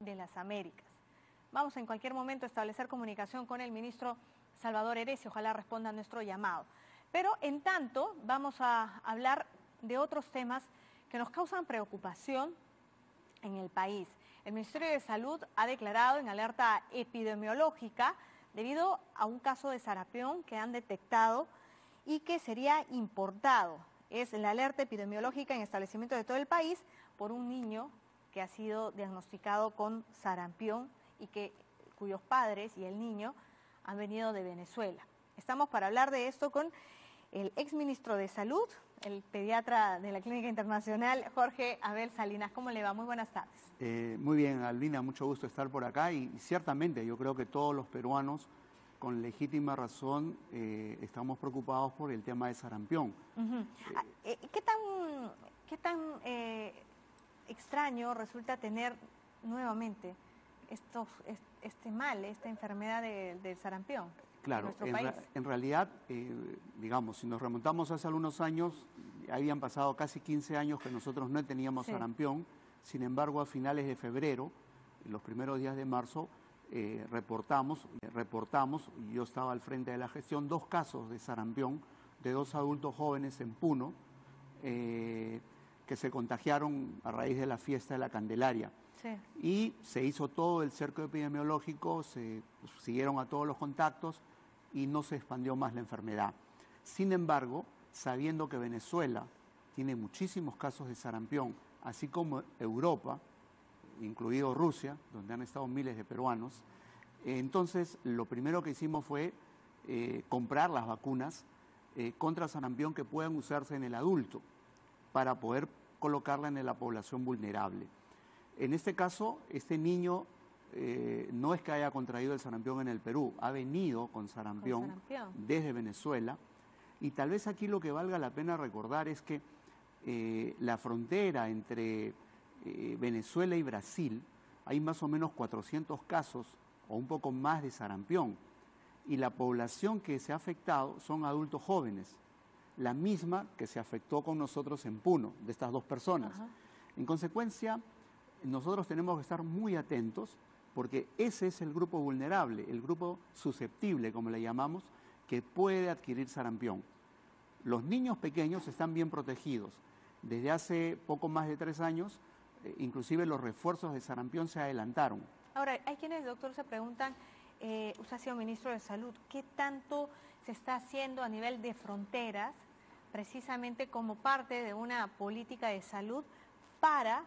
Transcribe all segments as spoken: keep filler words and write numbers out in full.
de las Américas. Vamos en cualquier momento a establecer comunicación con el ministro Salvador Heresia, ojalá responda a nuestro llamado. Pero en tanto vamos a hablar de otros temas que nos causan preocupación en el país. El Ministerio de Salud ha declarado en alerta epidemiológica debido a un caso de sarampión que han detectado y que sería importado. Es la alerta epidemiológica en establecimientos de todo el país por un niño que ha sido diagnosticado con sarampión y que, cuyos padres y el niño han venido de Venezuela. Estamos para hablar de esto con el exministro de Salud, el pediatra de la Clínica Internacional, Jorge Abel Salinas. ¿Cómo le va? Muy buenas tardes. Eh, muy bien, Albina, mucho gusto estar por acá y, y ciertamente yo creo que todos los peruanos con legítima razón eh, estamos preocupados por el tema de sarampión. Uh-huh. eh, ¿Qué tan, qué tan eh, extraño resulta tener nuevamente estos, este mal, esta enfermedad de, del sarampión? Claro, en, en, ra en realidad, eh, digamos, si nos remontamos hace algunos años, habían pasado casi quince años que nosotros no teníamos sí. sarampión. Sin embargo, a finales de febrero, en los primeros días de marzo, eh, reportamos, eh, reportamos, y yo estaba al frente de la gestión, dos casos de sarampión de dos adultos jóvenes en Puno, eh, que se contagiaron a raíz de la fiesta de la Candelaria. Sí. Y se hizo todo el cerco epidemiológico, se pues, siguieron a todos los contactos y no se expandió más la enfermedad. Sin embargo, sabiendo que Venezuela tiene muchísimos casos de sarampión, así como Europa, incluido Rusia, donde han estado miles de peruanos, eh, entonces lo primero que hicimos fue eh, comprar las vacunas eh, contra sarampión que puedan usarse en el adulto para poder colocarla en la población vulnerable. En este caso, este niño eh, no es que haya contraído el sarampión en el Perú, ha venido con sarampión, con sarampión desde Venezuela, y tal vez aquí lo que valga la pena recordar es que eh, la frontera entre eh, Venezuela y Brasil, hay más o menos cuatrocientos casos o un poco más de sarampión, y la población que se ha afectado son adultos jóvenes, la misma que se afectó con nosotros en Puno, de estas dos personas. Ajá. En consecuencia, nosotros tenemos que estar muy atentos porque ese es el grupo vulnerable, el grupo susceptible, como le llamamos, que puede adquirir sarampión. Los niños pequeños están bien protegidos. Desde hace poco más de tres años, eh, inclusive los refuerzos de sarampión se adelantaron. Ahora, hay quienes, doctor, se preguntan, eh, usted ha sido ministro de Salud, ¿qué tanto se está haciendo a nivel de fronteras, precisamente como parte de una política de salud para...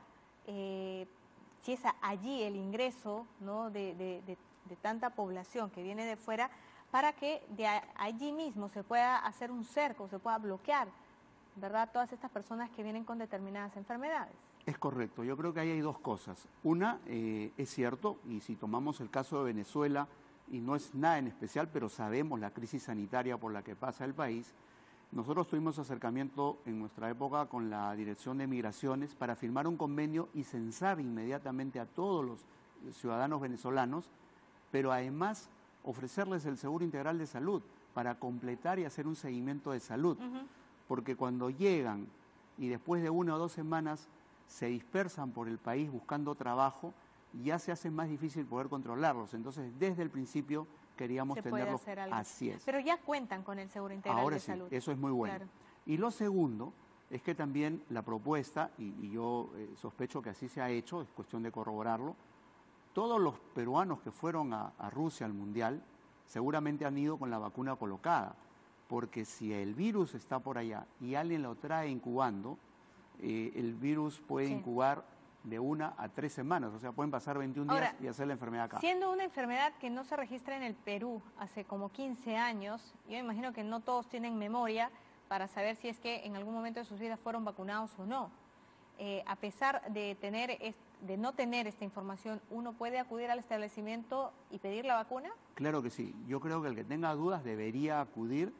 Eh, si es allí el ingreso, ¿no? de, de, de, de tanta población que viene de fuera, para que de allí mismo se pueda hacer un cerco, se pueda bloquear, ¿verdad?, todas estas personas que vienen con determinadas enfermedades. Es correcto, yo creo que ahí hay dos cosas. Una, eh, es cierto, y si tomamos el caso de Venezuela, y no es nada en especial, pero sabemos la crisis sanitaria por la que pasa el país, nosotros tuvimos acercamiento en nuestra época con la Dirección de Migraciones para firmar un convenio y censar inmediatamente a todos los ciudadanos venezolanos, pero además ofrecerles el seguro integral de salud para completar y hacer un seguimiento de salud. Uh-huh. Porque cuando llegan y después de una o dos semanas se dispersan por el país buscando trabajo, ya se hace más difícil poder controlarlos. Entonces, desde el principio queríamos se tenerlos puede hacer algo. Así es. Pero ya cuentan con el seguro integral Ahora de sí, salud. Eso es muy bueno. Claro. Y lo segundo es que también la propuesta, y, y yo eh, sospecho que así se ha hecho, es cuestión de corroborarlo, todos los peruanos que fueron a, a Rusia al Mundial seguramente han ido con la vacuna colocada, porque si el virus está por allá y alguien lo trae incubando, eh, el virus puede sí. incubar de una a tres semanas, o sea, pueden pasar veintiún Ahora, días y hacer la enfermedad acá. Siendo una enfermedad que no se registra en el Perú hace como quince años, yo imagino que no todos tienen memoria para saber si es que en algún momento de sus vidas fueron vacunados o no. Eh, a pesar de, tener, de no tener esta información, ¿uno puede acudir al establecimiento y pedir la vacuna? Claro que sí. Yo creo que el que tenga dudas debería acudir.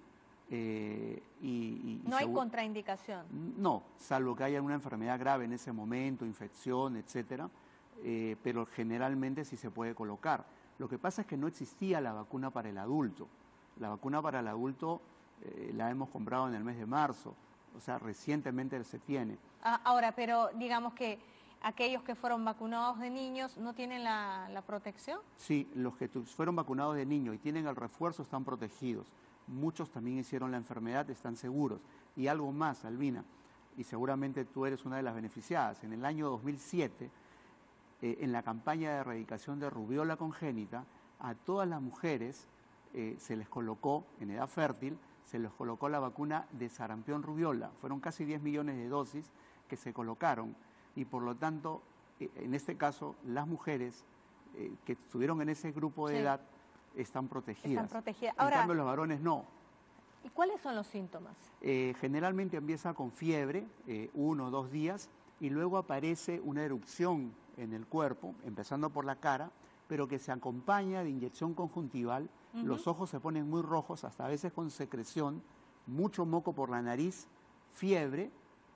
Eh, y, y, ¿No hay contraindicación? No, salvo que haya una enfermedad grave en ese momento, infección, etcétera, eh, pero generalmente sí se puede colocar. Lo que pasa es que no existía la vacuna para el adulto. La vacuna para el adulto eh, la hemos comprado en el mes de marzo, o sea, recientemente se tiene. Ah, ahora, pero digamos que aquellos que fueron vacunados de niños no tienen la, la protección. Sí, los que fueron vacunados de niños y tienen el refuerzo están protegidos. Muchos también hicieron la enfermedad, están seguros. Y algo más, Albina, y seguramente tú eres una de las beneficiadas. En el año dos mil siete, eh, en la campaña de erradicación de rubiola congénita, a todas las mujeres eh, se les colocó, en edad fértil, se les colocó la vacuna de sarampión rubiola. Fueron casi diez millones de dosis que se colocaron. Y por lo tanto, eh, en este caso, las mujeres eh, que estuvieron en ese grupo de sí. edad están protegidas. Están protegidas. Ahora, en cambio, los varones no. ¿Y cuáles son los síntomas? Eh, generalmente empieza con fiebre, eh, uno o dos días, y luego aparece una erupción en el cuerpo, empezando por la cara, pero que se acompaña de inyección conjuntival. Uh-huh. Los ojos se ponen muy rojos, hasta a veces con secreción, mucho moco por la nariz, fiebre,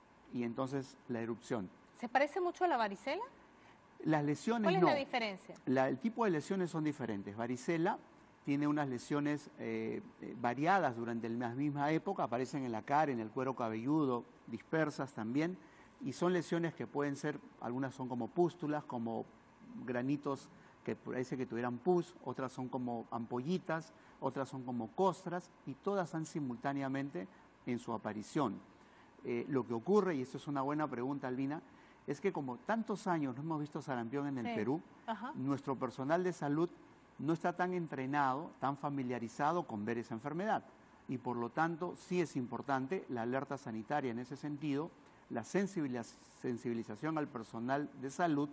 y entonces la erupción. ¿Se parece mucho a la varicela? Las lesiones ¿Cuál es no. la diferencia? La, el tipo de lesiones son diferentes. Varicela tiene unas lesiones eh, variadas durante la misma época, aparecen en la cara, en el cuero cabelludo, dispersas también, y son lesiones que pueden ser, algunas son como pústulas, como granitos que parece que tuvieran pus, otras son como ampollitas, otras son como costras, y todas están simultáneamente en su aparición. Eh, lo que ocurre, y esto es una buena pregunta, Albina, es que como tantos años no hemos visto sarampión en el sí. Perú, Ajá. nuestro personal de salud no está tan entrenado, tan familiarizado con ver esa enfermedad. Y por lo tanto, sí es importante la alerta sanitaria en ese sentido, la sensibiliz- sensibilización al personal de salud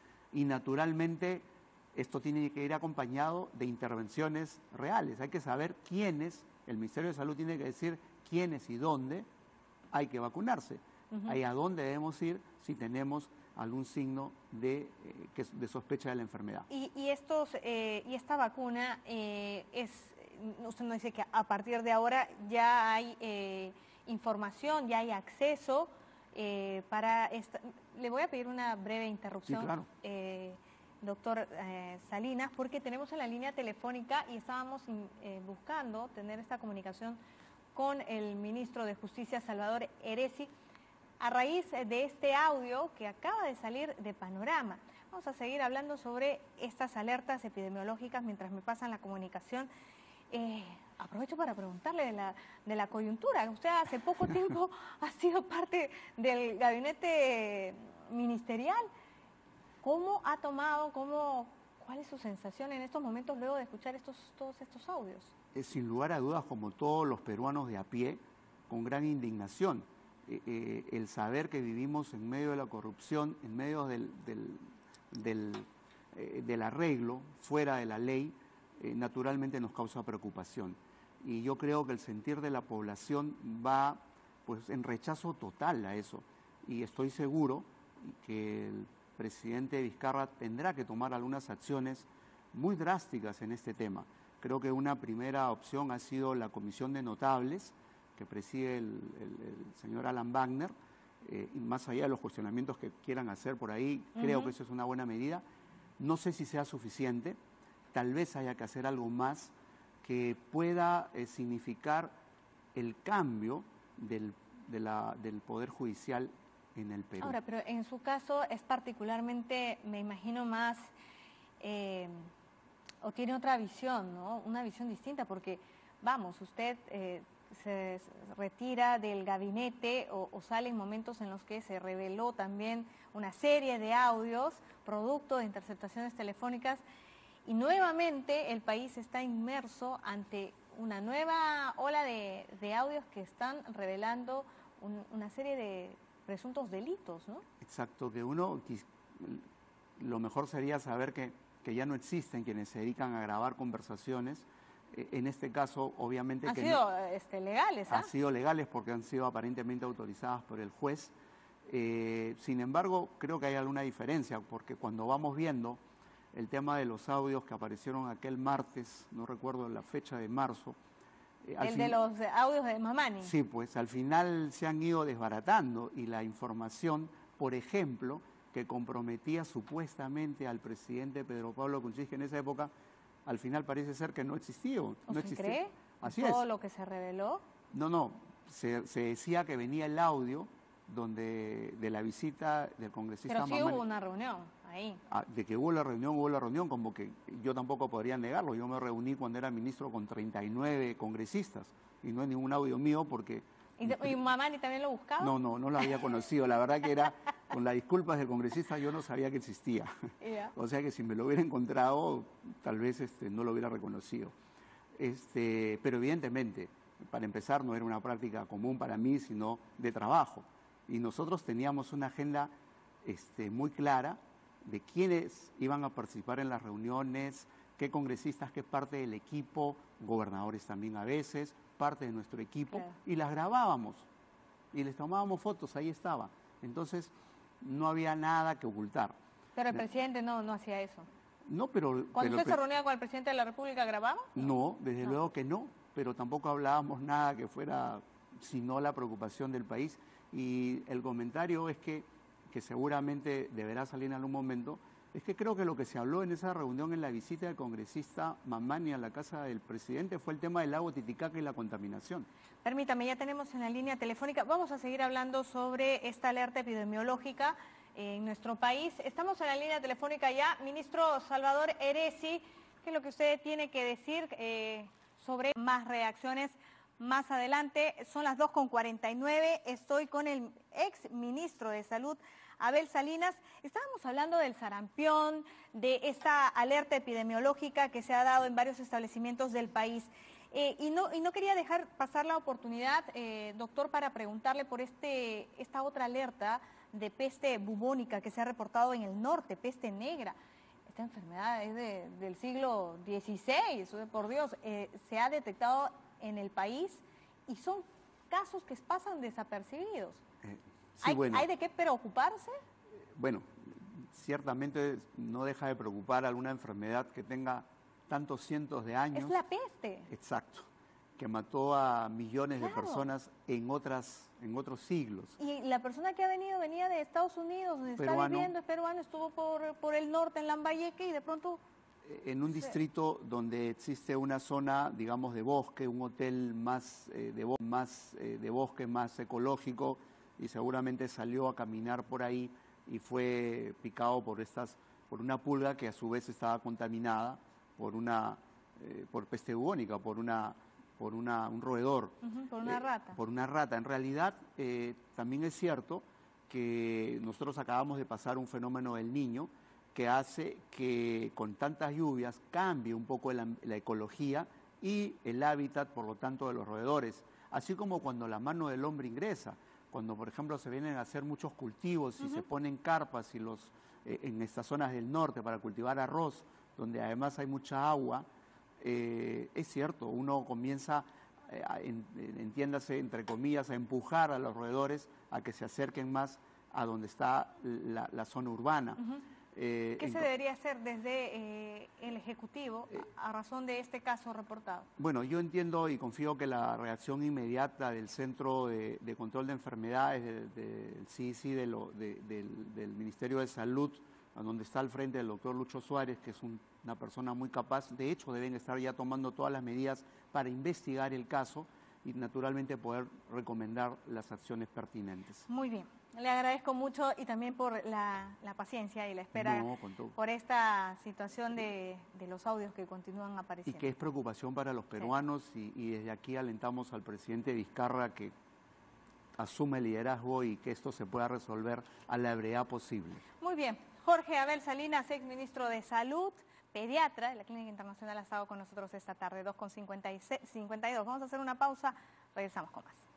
y naturalmente esto tiene que ir acompañado de intervenciones reales. Hay que saber quiénes, el Ministerio de Salud tiene que decir quiénes y dónde hay que vacunarse. Uh-huh. Ahí a dónde debemos ir si tenemos algún signo de, eh, que, de sospecha de la enfermedad. Y, y, estos, eh, y esta vacuna eh, es, usted nos dice que a partir de ahora ya hay eh, información, ya hay acceso eh, para esta. Le voy a pedir una breve interrupción, sí, claro. eh, doctor eh, Salinas, porque tenemos en la línea telefónica y estábamos eh, buscando tener esta comunicación con el ministro de Justicia, Salvador Heresi, a raíz de este audio que acaba de salir de Panorama. Vamos a seguir hablando sobre estas alertas epidemiológicas mientras me pasan la comunicación. Eh, aprovecho para preguntarle de la, de la coyuntura. Usted hace poco tiempo ha sido parte del gabinete ministerial. ¿Cómo ha tomado, cómo, cuál es su sensación en estos momentos luego de escuchar estos, todos estos audios? Es sin lugar a dudas, como todos los peruanos de a pie, con gran indignación. Eh, eh, el saber que vivimos en medio de la corrupción, en medio del, del, del, eh, del arreglo, fuera de la ley, eh, naturalmente nos causa preocupación. Y yo creo que el sentir de la población va pues, en rechazo total a eso. Y estoy seguro que el presidente Vizcarra tendrá que tomar algunas acciones muy drásticas en este tema. Creo que una primera opción ha sido la Comisión de Notables, que preside el, el, el señor Alan Wagner, eh, y más allá de los cuestionamientos que quieran hacer por ahí, uh-huh. creo que eso es una buena medida. No sé si sea suficiente, tal vez haya que hacer algo más que pueda eh, significar el cambio del, de la, del Poder Judicial en el Perú. Ahora, pero en su caso es particularmente, me imagino, más, eh, o tiene otra visión, ¿no? Una visión distinta, porque, vamos, usted eh, se retira del gabinete o, o sale en momentos en los que se reveló también una serie de audios, producto de interceptaciones telefónicas, y nuevamente el país está inmerso ante una nueva ola de, de audios que están revelando un, una serie de presuntos delitos, ¿no? Exacto, que uno, lo mejor sería saber que, que ya no existen quienes se dedican a grabar conversaciones. En este caso, obviamente... Han que sido no, este, legales, ¿ah? Han sido legales porque han sido aparentemente autorizadas por el juez. Eh, sin embargo, creo que hay alguna diferencia, porque cuando vamos viendo el tema de los audios que aparecieron aquel martes, no recuerdo la fecha de marzo... Eh, el fin... de los audios de Mamani. Sí, pues al final se han ido desbaratando y la información, por ejemplo, que comprometía supuestamente al presidente Pedro Pablo Kuczynski en esa época, al final parece ser que no existió. ¿O no se cree? Así ¿Todo es. lo que se reveló? No, no, se, se decía que venía el audio donde de la visita del congresista Pero sí Mamani. hubo una reunión ahí. Ah, de que hubo la reunión, hubo la reunión, como que yo tampoco podría negarlo. Yo me reuní cuando era ministro con treinta y nueve congresistas y no hay ningún audio mío porque... ¿Y, de, ¿y Mamani también lo buscaba? No, no, no lo había conocido. La verdad que era, con las disculpas del congresista, yo no sabía que existía. Yeah. O sea que si me lo hubiera encontrado, tal vez este, no lo hubiera reconocido. Este, pero evidentemente, para empezar, no era una práctica común para mí, sino de trabajo. Y nosotros teníamos una agenda este, muy clara de quiénes iban a participar en las reuniones, qué congresistas, qué parte del equipo, gobernadores también a veces, parte de nuestro equipo, claro. Y las grabábamos y les tomábamos fotos, ahí estaba. Entonces, no había nada que ocultar. Pero el presidente no, no hacía eso. No, pero... ¿Cuando pero, usted se reunía con el presidente de la República, grababa? No, desde no. luego que no, pero tampoco hablábamos nada que fuera sino la preocupación del país. Y el comentario es que, que seguramente deberá salir en algún momento, es que creo que lo que se habló en esa reunión, en la visita del congresista Mamani a la casa del presidente, fue el tema del lago Titicaca y la contaminación. Permítame, ya tenemos en la línea telefónica, vamos a seguir hablando sobre esta alerta epidemiológica en nuestro país. Estamos en la línea telefónica ya, ministro Salvador Heresi, ¿qué es lo que usted tiene que decir eh, sobre más reacciones más adelante? Son las dos con cuarenta y nueve, estoy con el ex ministro de Salud, Abel Salinas. Estábamos hablando del sarampión, de esta alerta epidemiológica que se ha dado en varios establecimientos del país. Eh, y, no, y no quería dejar pasar la oportunidad, eh, doctor, para preguntarle por este, esta otra alerta de peste bubónica que se ha reportado en el norte, peste negra. Esta enfermedad es de, del siglo dieciséis, por Dios, eh, se ha detectado en el país y son casos que pasan desapercibidos. Eh, sí, ¿Hay, bueno, ¿Hay de qué preocuparse? Bueno, ciertamente no deja de preocupar alguna enfermedad que tenga tantos cientos de años. Es la peste. Exacto, que mató a millones Claro. de personas en otras, en otros siglos. Y la persona que ha venido venía de Estados Unidos, donde está Peruano. viviendo, es peruano, estuvo por, por el norte, en Lambayeque, y de pronto... En un Sí. distrito donde existe una zona, digamos, de bosque, un hotel más, eh, de, bo más eh, de bosque, más ecológico, y seguramente salió a caminar por ahí y fue picado por estas, por una pulga que a su vez estaba contaminada por una, eh, por peste bubónica, por una, por una, un roedor. Uh-huh, por una eh, rata. Por una rata. En realidad, eh, también es cierto que nosotros acabamos de pasar un fenómeno del Niño que hace que con tantas lluvias cambie un poco la, la ecología y el hábitat, por lo tanto, de los roedores. Así como cuando la mano del hombre ingresa, cuando, por ejemplo, se vienen a hacer muchos cultivos y uh-huh. se ponen carpas y los, eh, en estas zonas del norte para cultivar arroz, donde además hay mucha agua, eh, es cierto, uno comienza, eh, a, en, entiéndase, entre comillas, a empujar a los roedores a que se acerquen más a donde está la, la zona urbana. Uh-huh. Eh, ¿Qué se debería hacer desde eh, el Ejecutivo eh, a, a razón de este caso reportado? Bueno, yo entiendo y confío que la reacción inmediata del Centro de, de Control de Enfermedades, del de, C I C I, de lo, de, del, del Ministerio de Salud, a donde está al frente el doctor Lucho Suárez, que es un, una persona muy capaz, de hecho deben estar ya tomando todas las medidas para investigar el caso y naturalmente poder recomendar las acciones pertinentes. Muy bien. Le agradezco mucho y también por la, la paciencia y la espera no, con todo. por esta situación de, de los audios que continúan apareciendo. Y que es preocupación para los peruanos sí. y, y desde aquí alentamos al presidente Vizcarra que asume el liderazgo y que esto se pueda resolver a la brevedad posible. Muy bien. Jorge Abel Salinas, ex ministro de Salud, pediatra de la Clínica Internacional, ha estado con nosotros esta tarde, dos con cincuenta y dos. Vamos a hacer una pausa, regresamos con más.